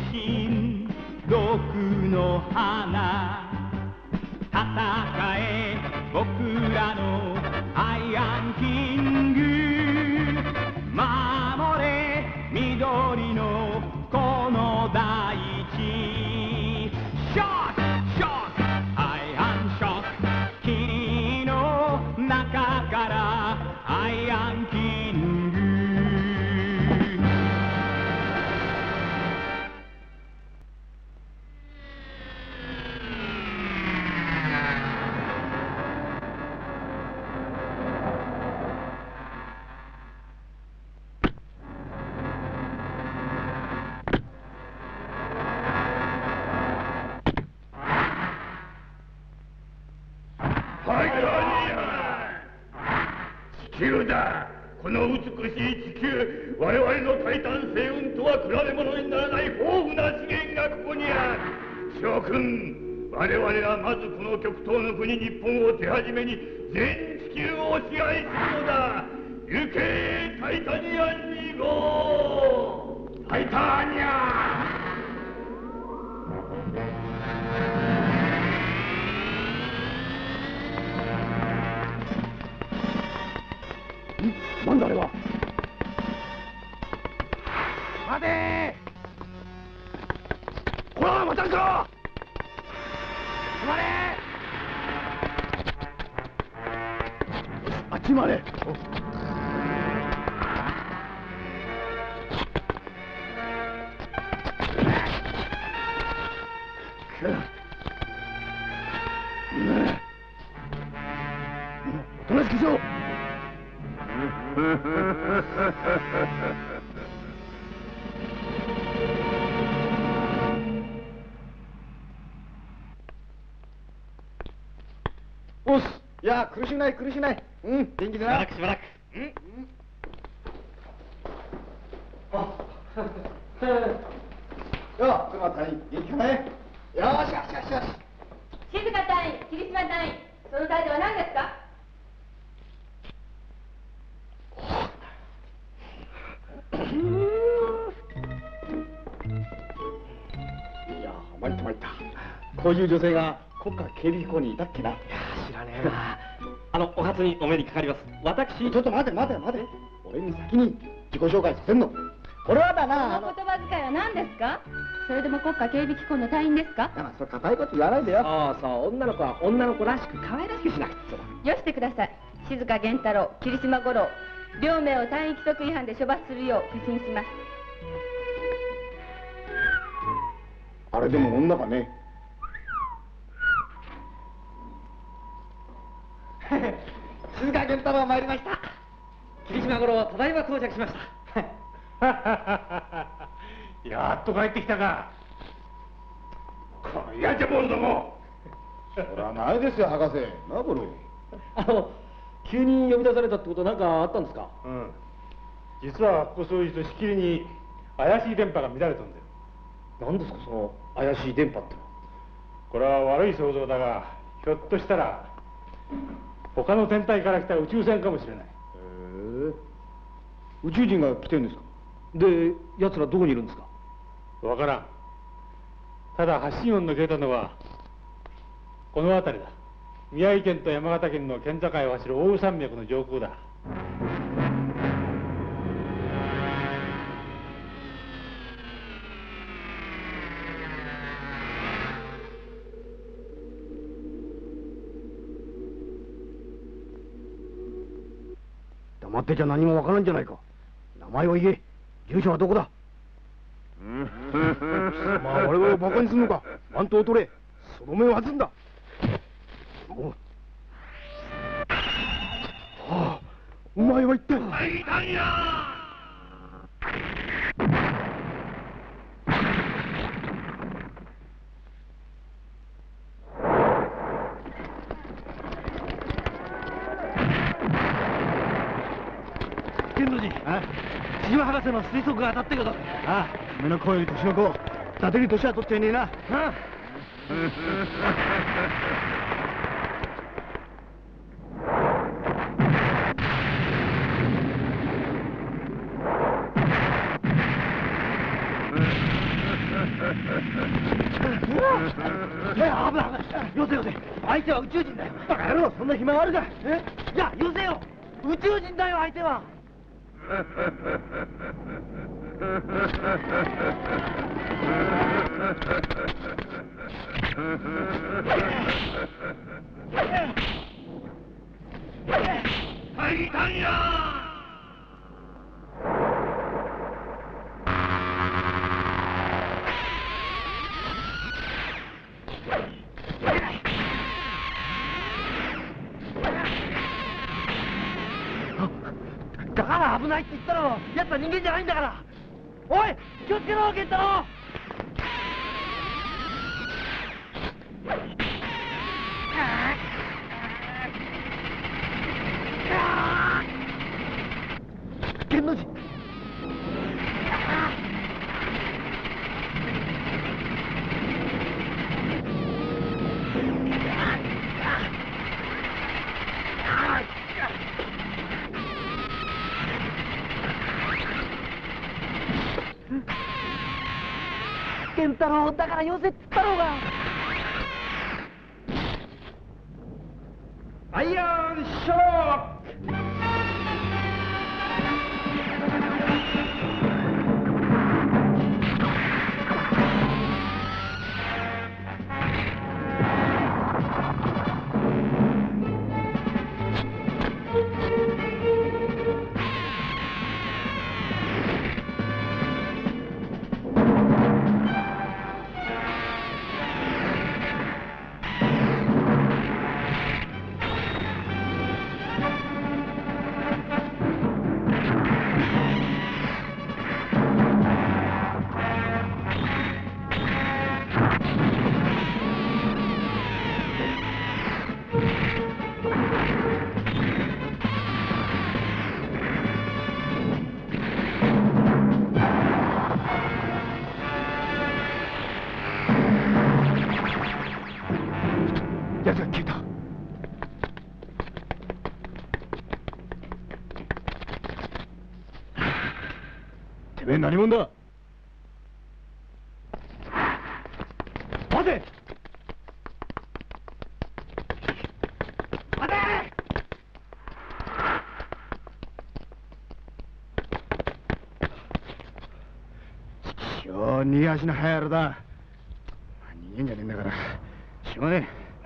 心毒の花戦え僕らのアイアンキング守れ緑のこの大地ショックショックアイアンショック霧の中からアイアンキング地球だ。この美しい地球、我々のタイタン星雲とは比べ物にならない豊富な資源がここにある。諸君、我々はまずこの極東の国日本を手始めに全地球を支配するのだ。行けタイタニアンに行こう。タイタニアン。 なんだあれは。 待てー。こら待たんか。 止まれ。 あっちまで。おとなしくしろ。 おっす。いや苦しない苦しない。うん、元気でな。 しばらく。 うん。よっ、妻隊員元気かね。よしよしよしよし。 静香隊員、霧島隊員、その態度は何ですか。 いや参った参った。こういう女性が国家警備機構にいたっけな。いや知らねえな。お初にお目にかかります。私、 ちょっと待て待て待て。俺に先に自己紹介させんの。俺はだな。 その言葉遣いは何ですか。それでも国家警備機構の隊員ですか。 それ固いこと言わないでよ。 そうそう、女の子は女の子らしく可愛らしくしなくてさ。 よしてください。静香源太郎、霧島五郎、両名を隊員規則違反で処罰するよう許審します。 あれでも女かね。 静香源太郎参りました。霧島五郎、ただいま到着しました。 やっと帰ってきたか。このやじゃ者ども。 そりゃないですよ博士。なこれ。 急に呼び出されたってことは何かあったんですか。 うん。実はここ数日としきりに怪しい電波が乱れたんだよ。 何ですかその怪しい電波ってのは。 これは悪い想像だが、ひょっとしたら他の天体から来た宇宙船かもしれない。 宇宙人が来てるんですか。 で、奴らどこにいるんですか。 わからん。ただ発信音の消えたのはこの辺りだ。宮城県と山形県の県境を走る奥羽山脈の上空だ。 黙ってちゃ何もわからんじゃないか。名前を言え。住所はどこだ。まあ我々をバカにするのか。番頭を取れ。その目を外すんだ。お前は一体。 タイタニア剣道寺、千島博士の推測が当たってるけど。ああ、目の声より年の子。伊達に年は取っちゃいねえな。 い。よせよせ。相手は宇宙人だよ。バカ野郎、そんな暇があるか。いや、よせよ。宇宙人だよ、相手は。 タイタンや。 だから危ないって言ったろ。やつは人間じゃないんだから。おい、気をつけろ、健太郎。剣の字。健太郎、だからよせっつったろうが。 アイアンショック。 奴が消えた。てめえ何者だ。待て。待て。逃げ足の速い野郎だ。逃げんじゃねえんだからしょうがねえ。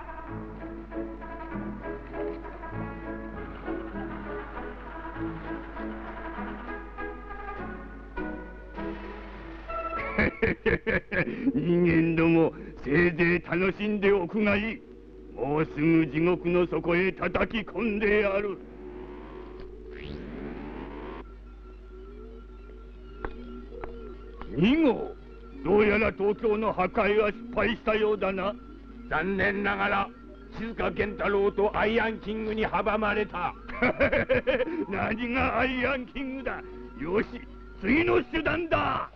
人間ども、せいぜい楽しんでおくがいい。もうすぐ地獄の底へ叩き込んでやる。2号、どうやら東京の破壊は失敗したようだな。 残念ながら静健太郎とアイアンキングに阻まれた。 何がアイアンキングだ。よし、次の手段だ。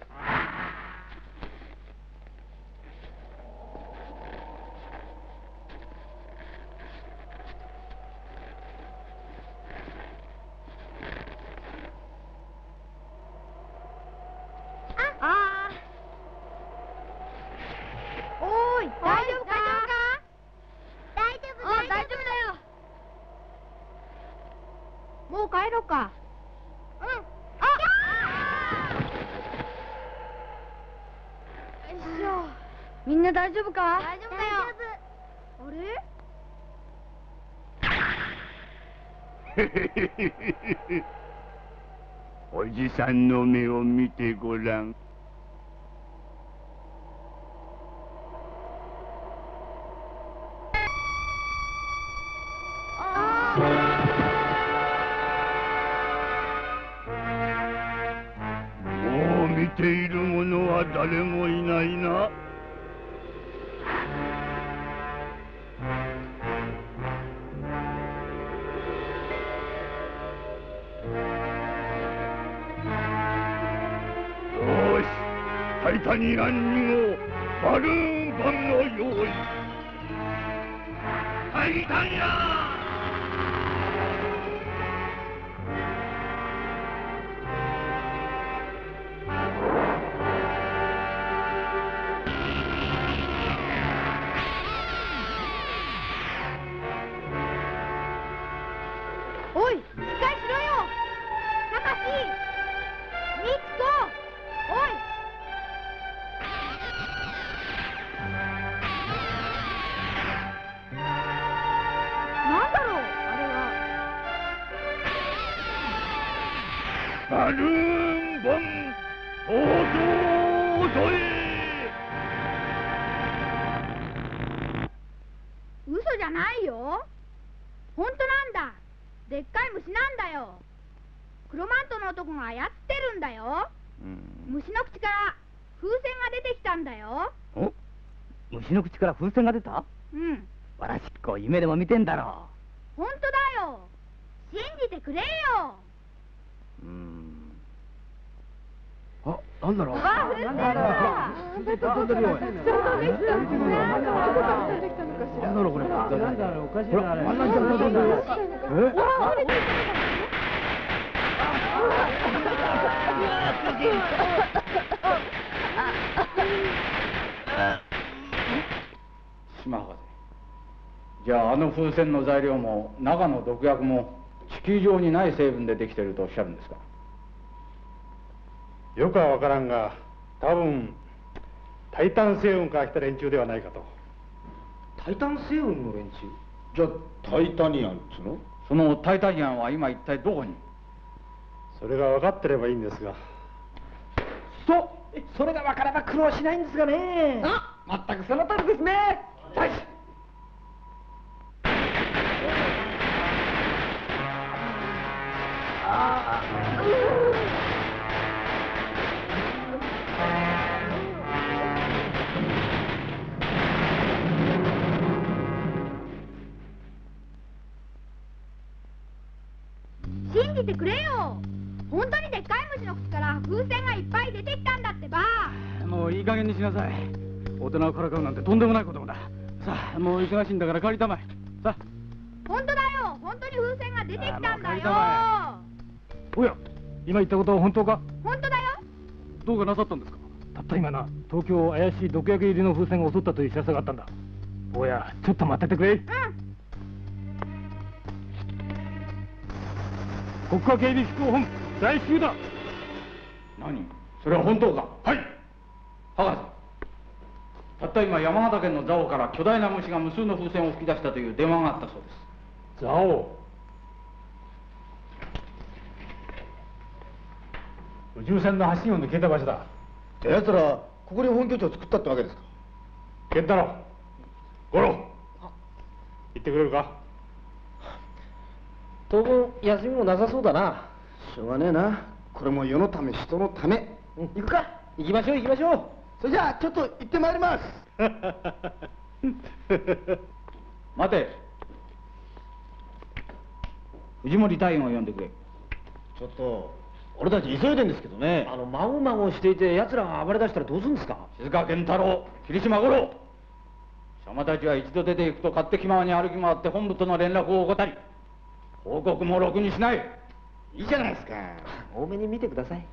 もう帰ろうか。うん。よいしょ。みんな大丈夫か？大丈夫だよ。 あれ？おじさんの目を見てごらん。もう見ている者は誰もいないな。よし、タイタニアン2号バルーンパンの用意。タイタニアン。 ルーンボン東京都へ。 嘘じゃないよ。本当なんだ。でっかい虫なんだよ。黒マントの男が操ってるんだよ。虫の口から風船が出てきたんだよ。 お、虫の口から風船が出た？ うん。 わらしっこ夢でも見てんだろ本当だよ。信じてくれよ。 あ、なんだろう。 あ、風船だ。 飛んでるよ。なんだろうこれ。なんだろうおかしいなあれ。あんなに飛んでるよ。 島博士、じゃああの風船の材料も中の毒薬も地球上にない成分でできているとおっしゃるんですか？ よくは分からんが、多分タイタン星雲から来た連中ではないかと。 タイタン星雲の連中？ じゃあタイタニアンっつうの？そのタイタニアンは今一体どこに？ それが分かってればいいんですが。 それが分かれば苦労しないんですがね。 あ、まったくその通りですね。大使。 信じてくれよ。本当にでっかい虫の口から風船がいっぱい出てきたんだってば。 もういい加減にしなさい。大人をからかうなんてとんでもないことだ。さあ、もう忙しいんだから帰りたまえ。さあ。 本当だよ。本当に風船が出てきたんだよ。 おや、今言ったことは本当か？ 本当だよ。 どうかなさったんですか？ たった今な、東京を怪しい毒薬入りの風船が襲ったという知らせがあったんだ。おや、ちょっと待っててくれ。国家警備機構本部在州だ。 何？それは本当か？はい。博士、たった今山形県の蔵王から巨大な虫が無数の風船を吹き出したという電話があったそうです。 蔵王。宇宙船の発信音で消えた場所だ。 ってやつらここに本拠地を作ったってわけですか？ 健太郎、五郎、行ってくれるか？ 当分休みもなさそうだな。 しょうがねえな。これも世のため人のため。 行くか。行きましょう行きましょう。 それじゃあちょっと行ってまいります。待て。藤森隊員を呼んでくれ。 ちょっと俺たち急いでんですけどね。まごまごしていて奴らが暴れ出したらどうするんですか？ 静川健太郎、霧島五郎、様たちは一度出て行くと勝手気ままに歩き回って本部との連絡を怠り、報告もろくにしない。いいじゃないですか。 多めに見てください。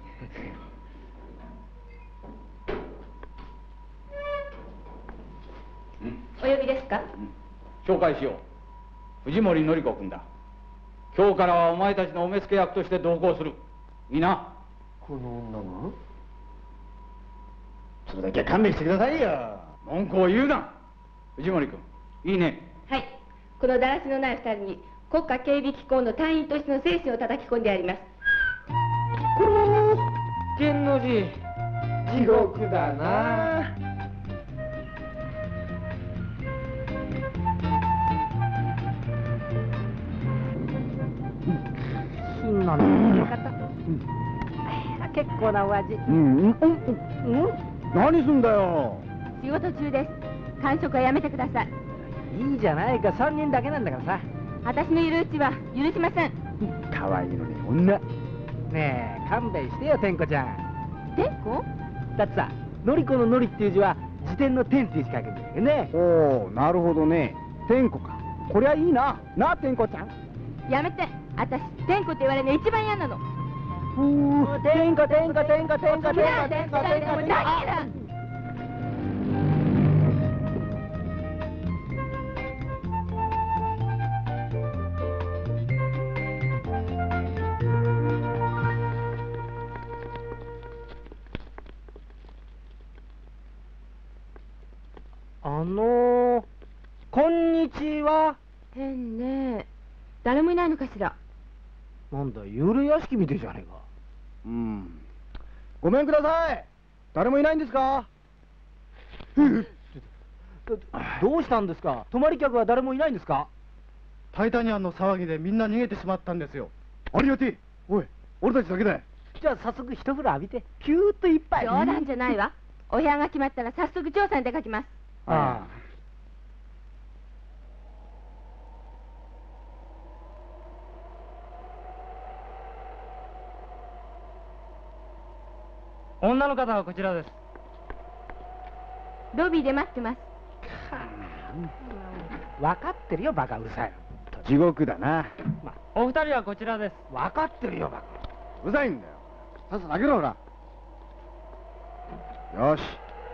お呼びですか？ 紹介しよう。藤森典子君だ。今日からはお前たちのお目付け役として同行する。いいな？ この女が？それだけは勘弁してくださいよ。 文句を言うな。藤森君、いいね。 はい。このだらしのない二人に国家警備機構の隊員としての精神を叩き込んであります。 天王寺、地獄だな。 金のの方、結構なお味。 何すんだよ。 仕事中です。間食はやめてください。 いいじゃないか、3人だけなんだからさ。 私のいるうちは許しません。 可愛いのに女。 ねえ、勘弁してよ、天子ちゃん。 天子？ だってさ、のりこののりっていう字は辞典の天っていう字書けんだよね。 おお、なるほどね。天子か。こりゃいいな。なあ、天子ちゃん。 やめて。私、天子って言われるの一番嫌なの。 天子天子天子天子天子天子天子天子。こんにちは。 変ね。誰もいないのかしら。 なんだ、幽霊屋敷みてえじゃねえか。 ごめんください。誰もいないんですか？ どうしたんですか？泊まり客は誰もいないんですか？ タイタニアンの騒ぎでみんな逃げてしまったんですよ。ありがてえ。おい、俺たちだけだよ。 じゃあ早速一風呂浴びてピューッと一杯。 冗談じゃないわ。お部屋が決まったら早速調査に出かけます。 ああ。女の方はこちらです。 ロビーで待ってます。 分かってるよ、バカうるさい。 地獄だな。 お二人はこちらです。分かってるよ、バカ。 うるさいんだよ。さっさと開けろ、ほら。よし。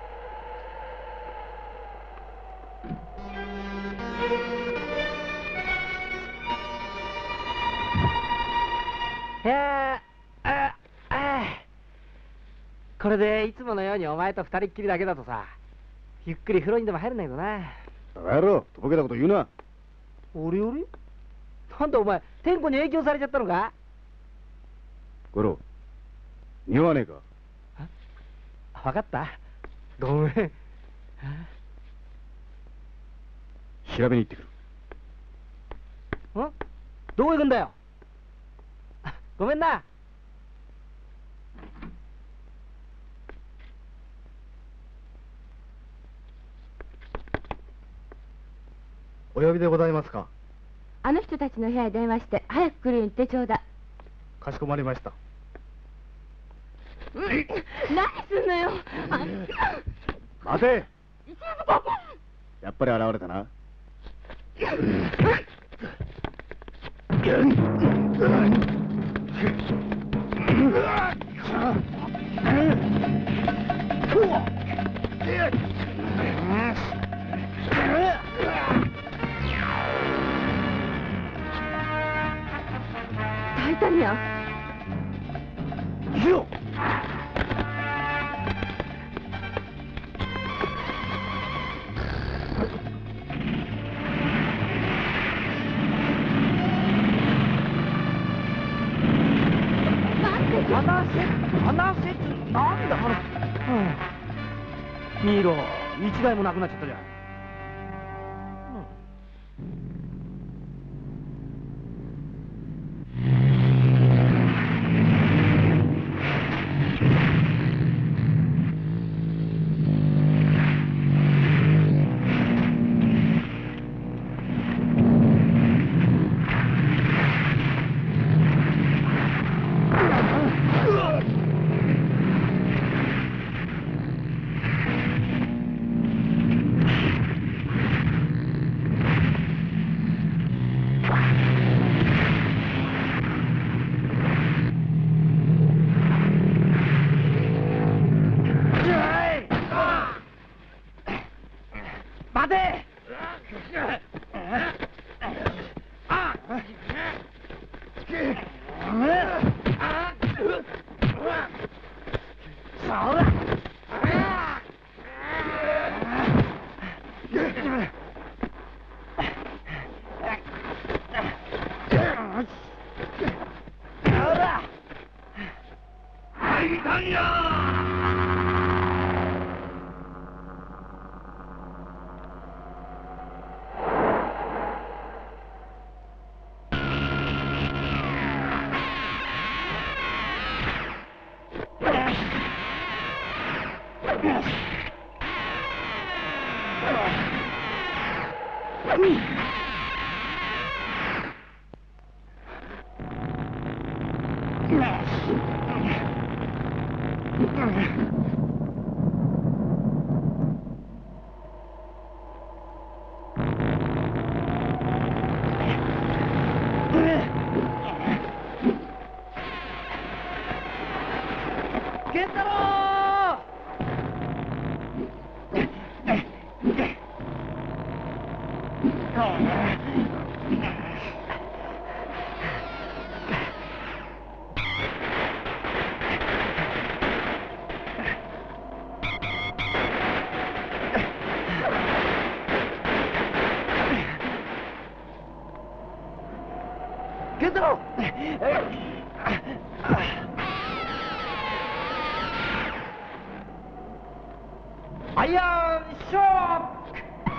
いやこれでいつものようにお前と二人っきりだけだとさ、ゆっくり風呂にでも入るんだけどな。 バカ野郎、とぼけたこと言うな。 俺なんだお前、天子に影響されちゃったのか？ 五郎、匂わねえか？ 分かった。ごめん。 調べに行ってくる。 どこ行くんだよ？ごめんな。 お呼びでございますか？ あの人たちの部屋へ電話して早く来るように言ってちょうだい。 かしこまりました。 何すんのよ。 待て。やっぱり現れたな。 タイタニアン。 話せなんだ見ろ、一台もなくなっちゃったじゃん。待て！健太郎！健太郎！ アイアンショック。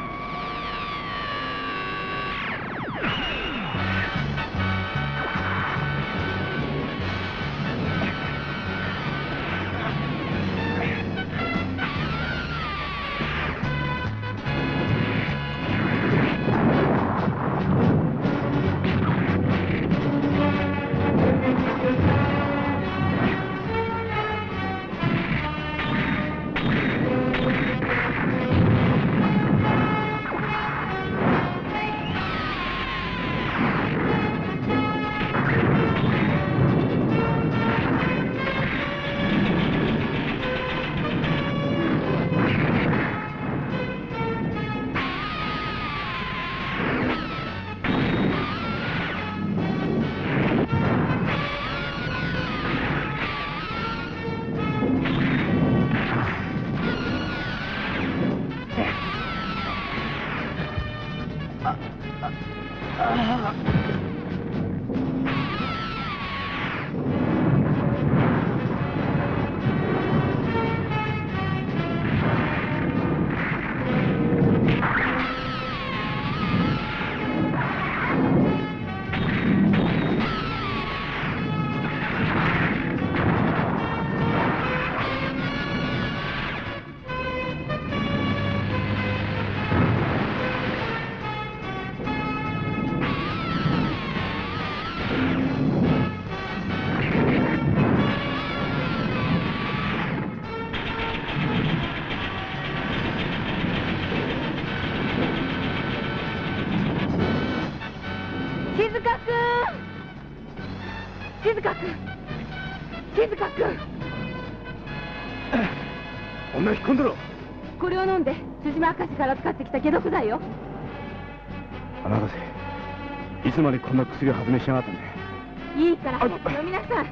女引っ込んでろ。 これを飲んで辻島博士から使ってきた解毒剤よ。 花博士、いつまでこんな薬を始めしやがったんだよ。 いいから早く飲みなさい。はい。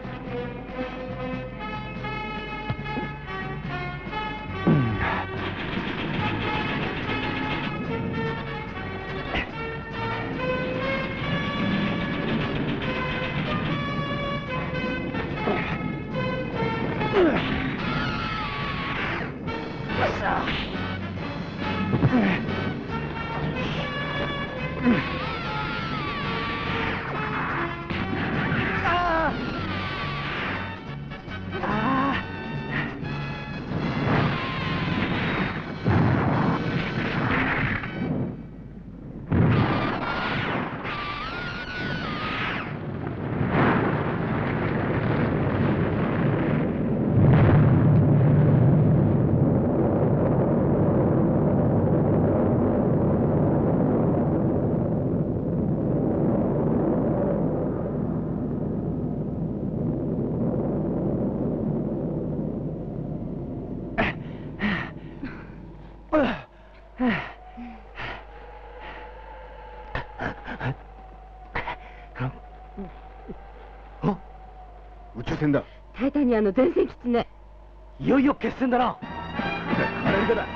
宇宙船だ。 タイタニアの前線基地ね。 いよいよ決戦だな。 アメリカだ。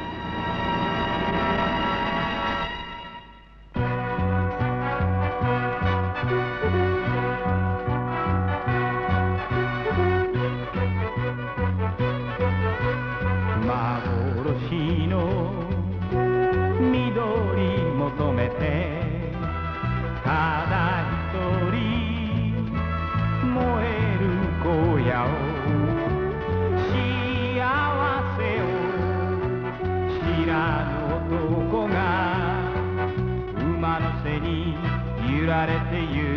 幻の緑求めてただ一人燃える荒野を幸せを知らぬ男が馬の背に揺られてゆく